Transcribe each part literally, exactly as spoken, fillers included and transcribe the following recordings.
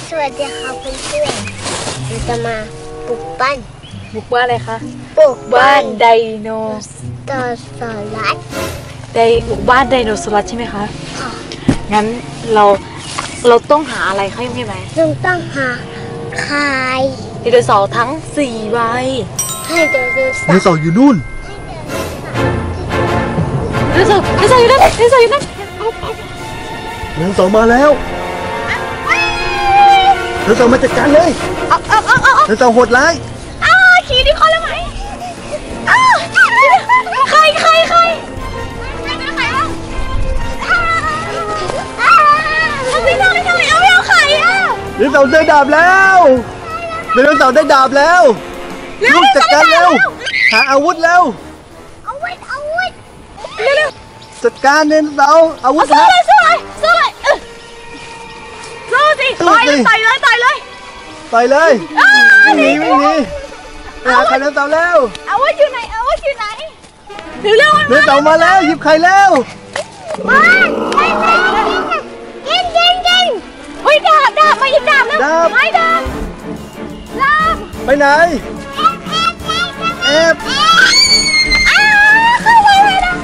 สวัสดีค่ะเพื่อนๆเราจะมาปลูกบ้านบุกบ้านอะไรคะปลูกบ้านไดโนเสาร์รัสไดบุกบ้านไดโนเสาร์ใช่ไหมคะค่ะงั้นเราเราต้องหาอะไรเขาใช่ไหมเราต้องหาไข่ไดโนเสาร์ทั้งสี่ใบให้ไดโนเสาร์ไดโนเสาร์อยู่นู่นไดโนเสาร์ไดโนเสาร์อยู่นั่นไดโนเสาร์อยู่นั่นไดโนเสาร์มาแล้วไดโนเสาร์มาจัดการเลยเอาเอาเอาเอาไดโนเสาร์โหดร้ายอ้าขี่ดิคอแล้วไหมอ้าใครใครใครใครเป็นใครบ้างเอาไปทำไปทำเอาไม่เอาไข่อ่ะไดโนเสาร์ได้ดาบแล้วไดโนเสาร์ได้ดาบแล้วลูกจัดการเร็วหาอาวุธเร็วอาวุธอาวุธเร็วจัดการไดโนเสาร์อาวุธสู้เลยสู้เลยสู้เลยสู้สิต่อยเลยต่อยเลยต่อยเลยต่อยเลยไม่หนีไม่หนีไปหาไข่ไดโนเสาร์แล้วอาวุธอยู่ไหนอาวุธอยู่ไหนเร็วเร็วไดโนเสาร์มาแล้วหยิบไข่แล้วมากินกินกินเฮ้ยดาบดาบมาหยิบดาบแล้วไม้ดาบดาบไปไหนแอบอ้าเข้าไปเลยนะ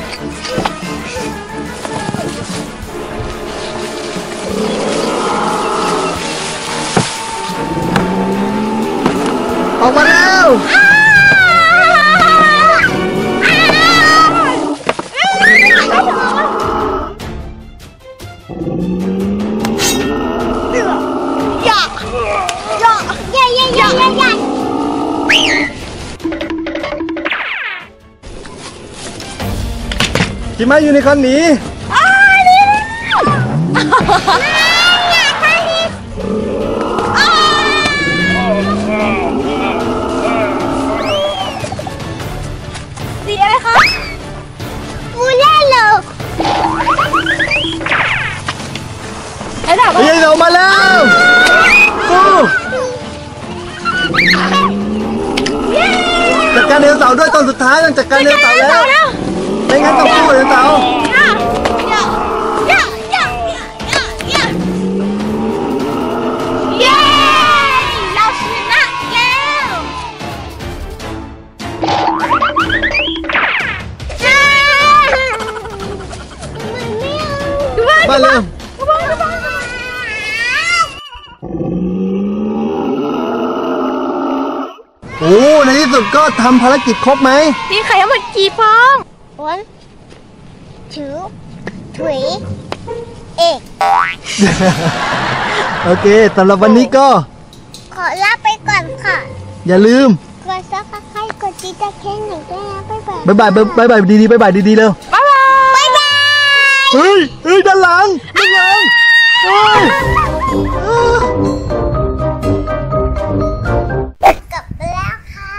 ออกมาแล้วอย่าอย่าอย่าอย่าอย่าอย่าอย่าขี่ม้ายูนิคอร์นหนีสีอะไรคะมูเล่โลไอ้ดาบไอ้เรามาแล้วสู้จัดการไดโนเสาร์ด้วยตอนสุดท้ายต้องจัดการไดโนเสาร์แล้วไม่งั้นต้องสู้ไดโนเสาร์มาเร็วโอ้ในที่สุดก็ทำภารกิจครบไหมมีไข่ทั้งหมดกี่ฟอง one two three eight โอเคสำหรับวันนี้ก็ขอลาไปก่อนค่ะอย่าลืมกดซับสไครต์กดติดตามช่องหนึ่งด้วยนะบ๊ายบายบ๊ายบายบ๊ายบายดีๆบ๊ายบายดีๆเร็วบ๊ายบายบ๊ายบายเฮ้ยเฮ้ยด้านหลังด้านหลังเฮ้ยกลับไปแล้วค่ะ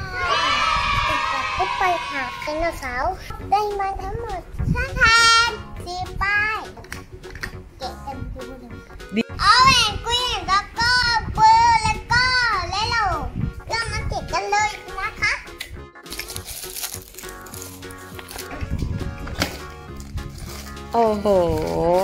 ก็ไปหาไดโนเสาร์ได้มาทั้งหมดห้าพันสี่ป้ายเก็บกันดูหนึ่งเอาแหวนกุยแล้วก็ปืนแล้วก็เล่โลเรามาเก็บกันเลยนะคะโอ้โห